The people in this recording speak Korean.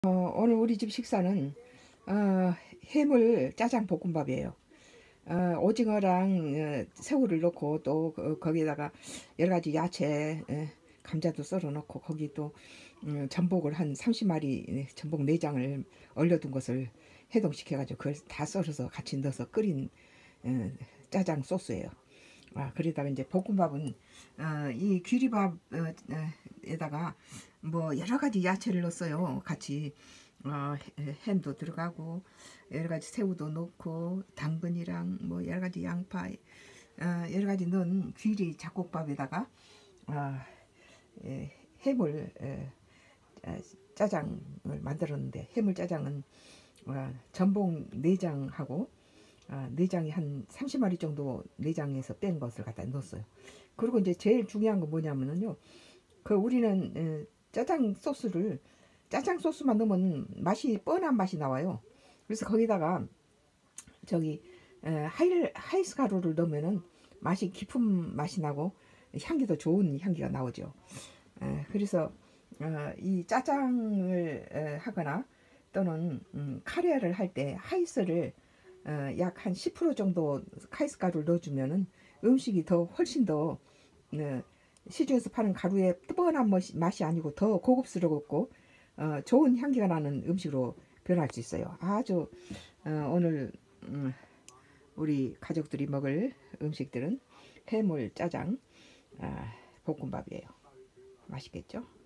오늘 우리 집 식사는 어, 해물 짜장 볶음밥이에요. 오징어랑 새우를 넣고 또 거기에다가 여러 가지 야채, 감자도 썰어 넣고 거기 또 전복을 한 30마리 전복 내장을 얼려둔 것을 해동시켜 가지고 그걸 다 썰어서 같이 넣어서 끓인 짜장 소스예요. 그러다가 이제 볶음밥은 이 귀리밥에다가 뭐 여러 가지 야채를 넣었어요. 같이 햄도 들어가고 여러 가지 새우도 넣고 당근이랑 뭐 여러 가지 양파 여러 가지 넣은 귀리 잡곡밥에다가 어, 해물 짜장을 만들었는데 해물 짜장은 전복 내장하고 내장이 한 30마리 정도 내장에서 뺀 것을 갖다 넣었어요. 그리고 이제 제일 중요한 건 뭐냐면요. 우리는 짜장 소스만 넣으면 맛이 뻔한 맛이 나와요. 그래서 거기다가 저기 하이스 가루를 넣으면은 맛이 깊은 맛이 나고 향기도 좋은 향기가 나오죠. 그래서 이 짜장을 하거나 또는 카레를 할 때 하이스를 약 한 10% 정도 카이스 가루를 넣어주면은 음식이 더 훨씬 더 시중에서 파는 가루의 뻔한 맛이 아니고 더 고급스럽고 좋은 향기가 나는 음식으로 변할 수 있어요. 아주 오늘 우리 가족들이 먹을 음식들은 해물 짜장 볶음밥이에요. 맛있겠죠?